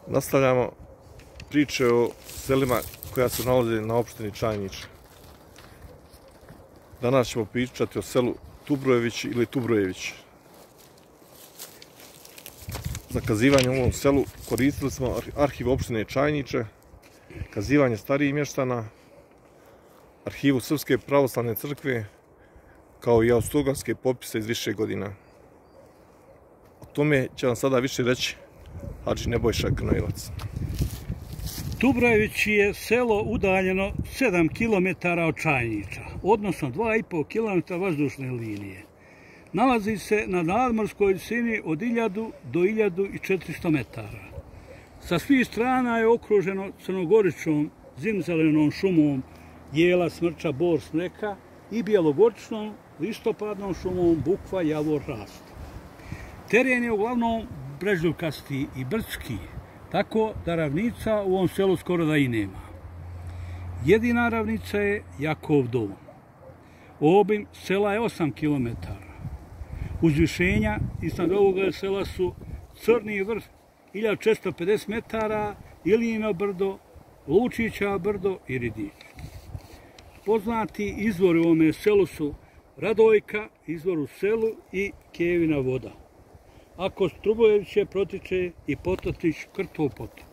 Nastavljamo priče o selima koja se nalaze na opštini Čajniče. Danas ćemo pričati o selu Tubrojević ili Tubrojević. Za kazivanje u ovom selu koristili smo arhiv opštine Čajniče, kazivanje starijih mještana, arhivu Srpske pravoslavne crkve, kao i austrougarske popise iz više godina. O tome će vam sada više reći Hadži Nebojša Krnojevac. Tubrojević je selo udaljeno 7 km od Čajniča, odnosno 2,5 km vazdušne linije. Nalazi se na nadmorskoj visini od 1000 do 1400 metara. Sa svih strana je okruženo crnogoričnom zimzelenom šumom jela, smrča, bor, smreka i bjelogoričnom listopadnom šumom bukva, javor, rast. Teren je uglavnom brežljukasti i brdski, tako da ravnica u ovom selu skoro da i nema. Jedina ravnica je Jakov dom. Obim sela je 8 km. Uzvišenja iznad ovoga sela su Crni vrh 1450 metara, Ilijino brdo, Lučića brdo i Ridić. Poznati izvori u ovome selu su Radojka, izvor u selu, i Kevina voda. A kroz Tubrojeviće protiče i potočić Krtov potok.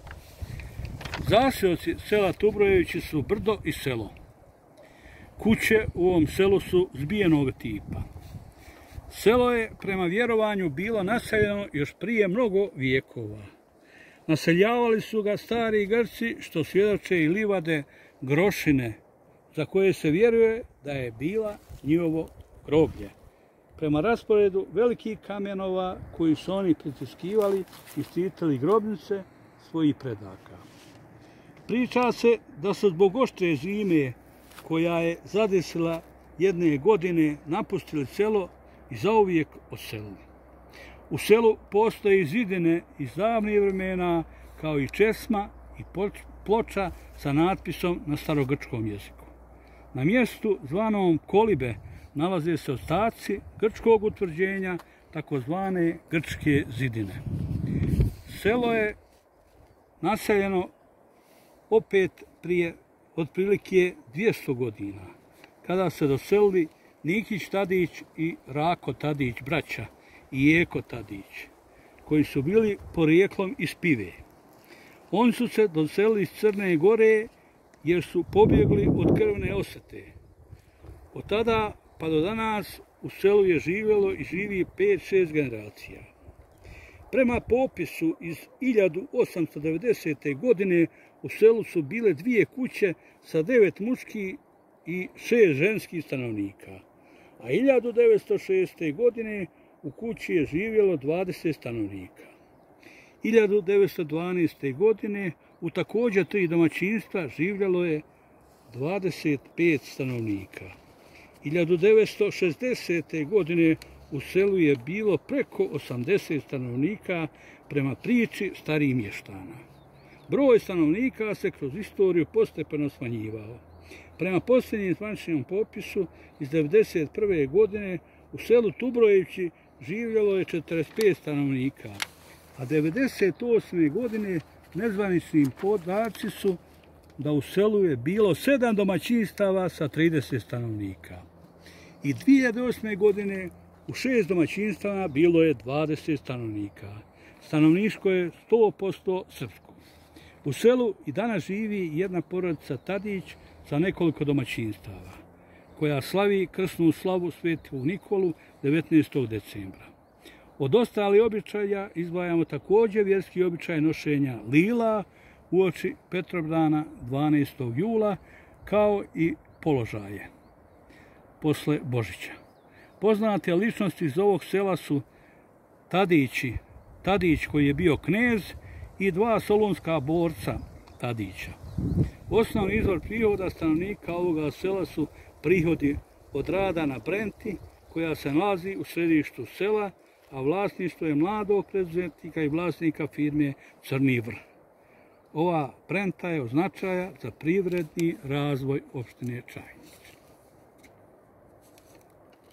Zaseoci sela Tubrojevići su brdo i selo. Kuće u ovom selu su zbijenog tipa. Selo je prema vjerovanju bilo naseljeno još prije mnogo vijekova. Naseljavali su ga stari Grci, što svjedoče i livade Grošine, za koje se vjeruje da je bila njihovo groblje. Prema rasporedu velikih kamenova koji su oni pritiskivali i štitili grobnice svojih predaka. Priča se da su zbog oštre zime koja je zadesila jedne godine napustili selo i zauvijek odselili. U selu postoje zidine iz davnih vremena, kao i česma i ploča sa natpisom na starogrčkom jeziku. Na mjestu zvanom Kolibe nalaze se ostaci grčkog utvrđenja, takozvane grčke zidine. Selo je naseljeno opet prije otprilike 200 godina, kada se doselili Nikić Tadić i Rako Tadić braća i Eko Tadić, koji su bili porijeklom iz Pive. Oni su se doselili iz Crne Gore jer su pobjegli od krvne osvete. Od tada pa do danas u selu je živjelo i živi 5-6 generacija. Prema popisu iz 1890. godine u selu su bile 2 kuće sa 9 muških i 6 ženskih stanovnika, a 1906. godine u kući je živjelo 20 stanovnika. 1912. godine u također 3 domaćinstva živjelo je 25 stanovnika. 1960. godine u selu je bilo preko 80 stanovnika prema priči starijih mještana. Broj stanovnika se kroz istoriju postepeno smanjivao. Prema posljednjem zvaničnom popisu iz 1991. godine u selu Tubrojevići živjelo je 45 stanovnika, a 1998. godine nezvanični podaci su da u selu je bilo 7 domaćinstava sa 30 stanovnika. I 2008. godine u 6 domaćinstava bilo je 20 stanovnika. Stanovništvo je 100% srpsko. U selu i danas živi jedna porodica Tadić sa nekoliko domaćinstava, koja slavi krsnu slavu Svetog Nikolu 19. decembra. Od ostalih običaja izdvajamo također vjerski običaj nošenja lila uoči Petrovdana 12. jula, kao i položaje posle Božića. Poznate ličnosti iz ovog sela su Tadić koji je bio knez i 2 solunska borca Tadića. Osnovni izvor prihoda stanovnika ovoga sela su prihodi od rada na brenti, koja se nalazi u središtu sela, a vlasništvo je mladog preduzetnika i vlasnika firme Crni vrh. Ova brenta je od značaja za privredni razvoj opštine Čajnić.